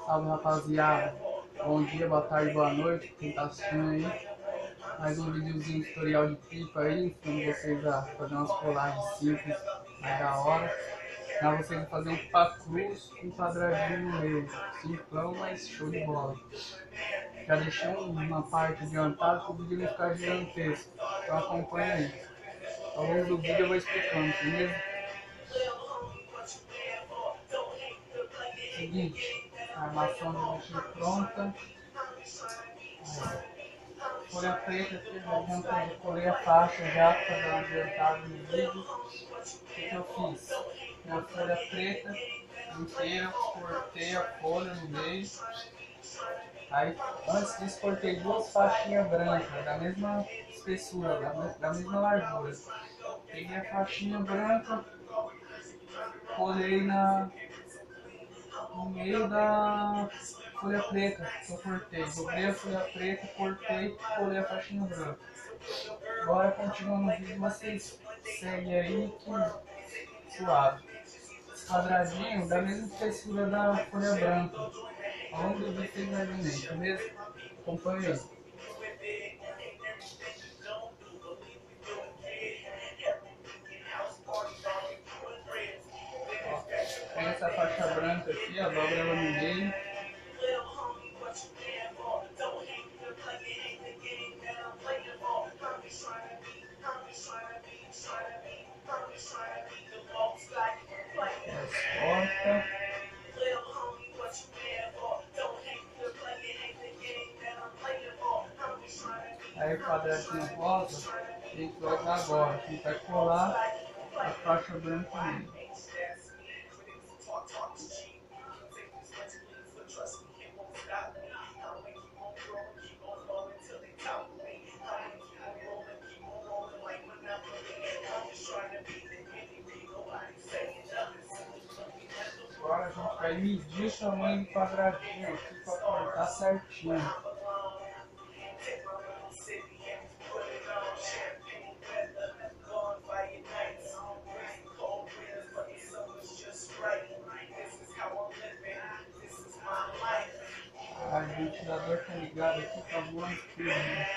Salve, rapaziada, bom dia, boa tarde, boa noite, quem tá assistindo aí. Mais um videozinho tutorial de pipa aí, ensinando vocês a fazer umas colagens simples, mais da hora. Pra vocês fazer um pipa cruz com um quadradinho no meio, simplão, mas show de bola. Já deixei uma parte adiantada para o vídeo não ficar gigantesco, então acompanha aí. Ao longo do vídeo eu vou explicando, beleza? Seguinte, a armação já deixei pronta. Folha preta aqui, já adiantei, colei a faixa já para dar uma adiantada no vídeo. O que eu fiz? Minha folha preta inteira, cortei a folha no meio. Aí, antes disso, cortei duas faixinhas brancas, da mesma espessura, da mesma largura. Peguei a faixinha branca, colei no meio da folha preta que eu cortei. Dobrei a folha preta, cortei e colei a faixinha branca. Agora, continuando o vídeo, vocês seguem aí que suave. Esse quadradinho da mesma espessura da folha branca. Ao longo do vídeo vocês vão ver, beleza? Acompanhe aí. Pega essa faixa branca aqui, ó, dobra ela no meio. Corta. Aí o quadradinho rosa, a gente vai usar agora. A gente vai colar a faixa branca nele. Agora a gente vai medir o tamanho do quadradinho aqui para cortar certinho. O ventilador tá ligado aqui, tá voando tudo, né?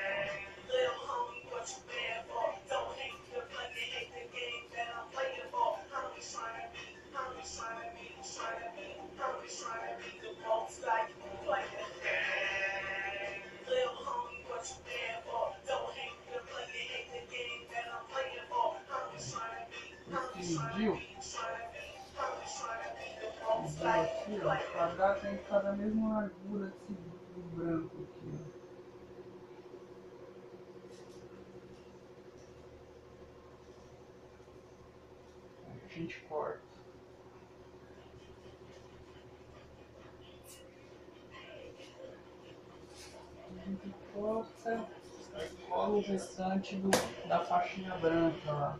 Mediu aqui, ó, o quadrado tem que ficar da mesma largura do branco aqui, ó. A gente corta. A gente corta, aí cola o restante da faixinha branca lá.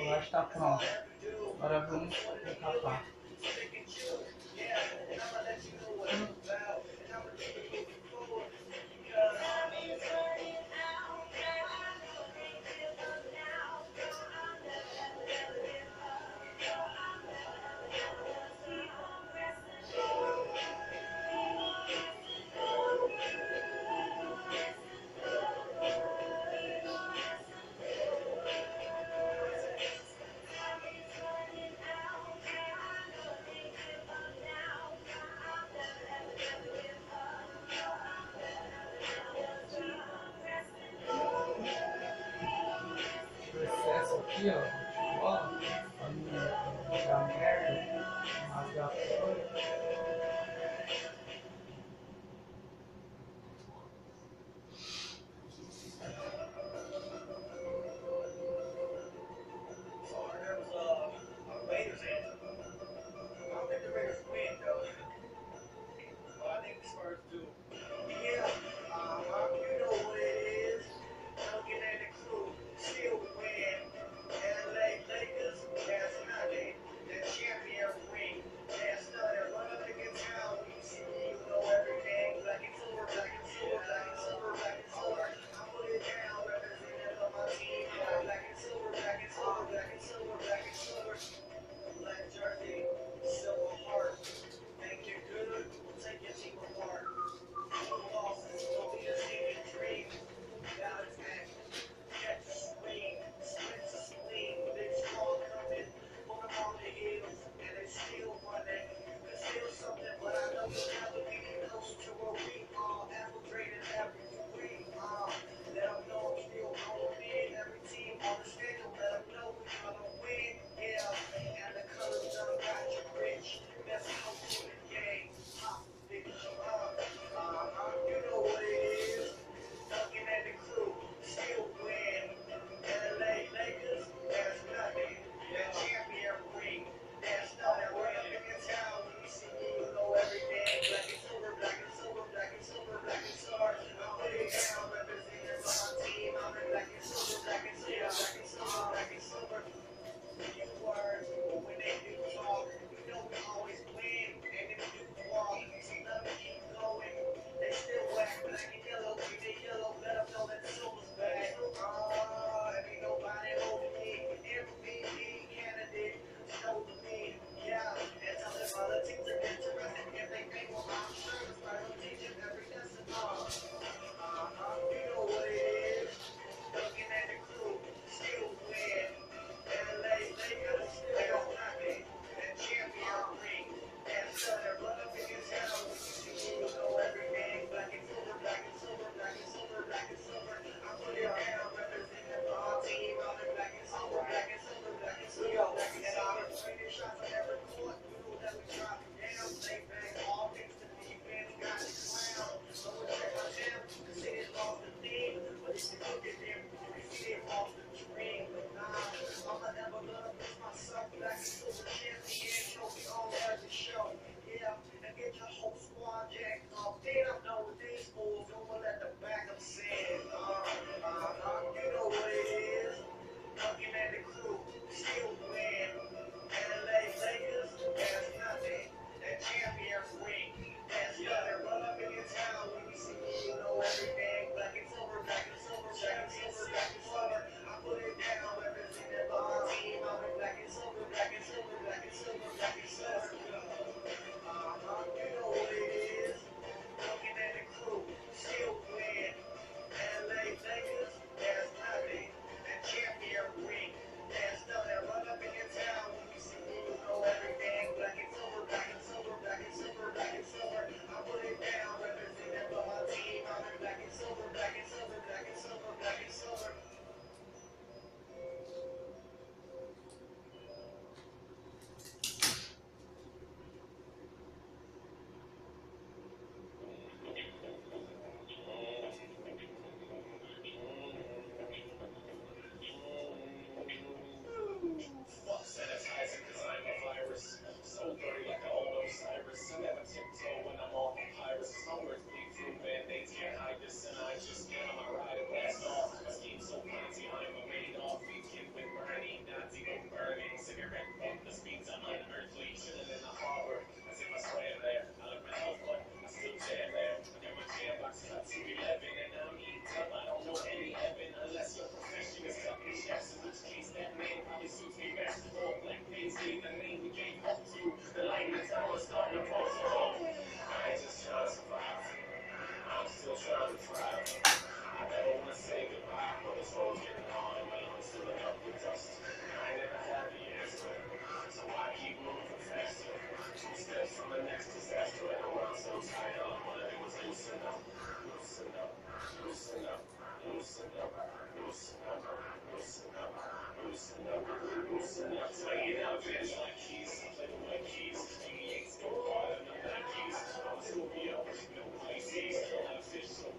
já está pronto. Agora vamos recapar. Processo aqui, ó, bola, pra não dar merda, rasgar a folha.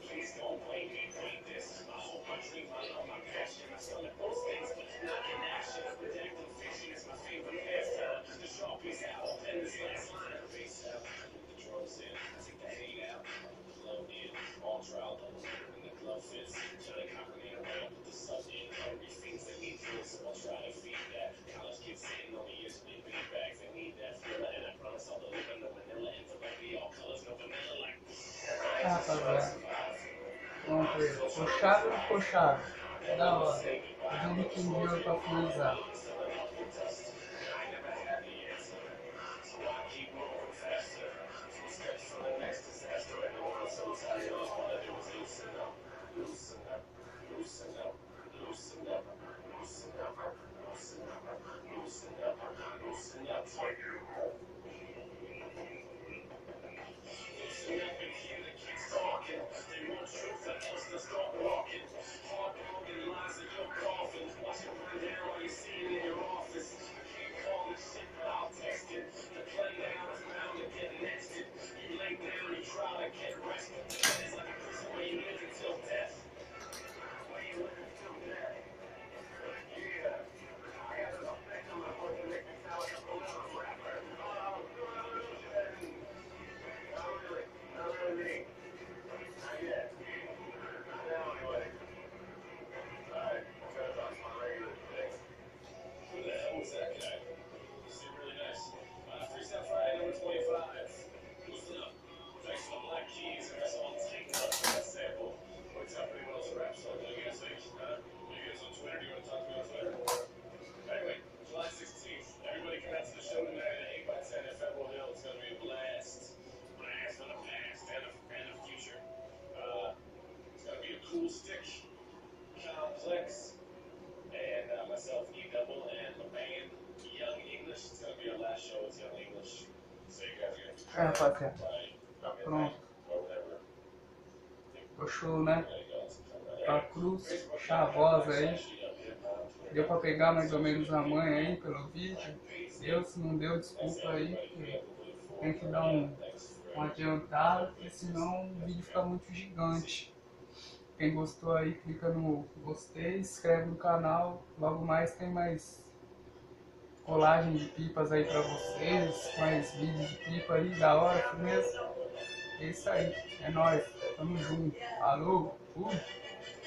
Ah, rapaziada. Pronto aí. Puxado ou puxado? Da hora. Fazer um biquinho de ouro pra finalizar. É, rapaziada. Tá pronto. Ficou show, né? A cruz chavosa aí. Deu pra pegar mais ou menos a manha aí pelo vídeo. Deu, se não deu, desculpa aí. Porque tem que dar um adiantado, porque senão o vídeo fica muito gigante. Quem gostou aí, clica no gostei, se inscreve no canal. Logo mais tem mais colagem de pipas aí pra vocês, mais vídeos de pipa aí, da hora, mesmo. É isso aí, é nóis, tamo junto, falou, fui!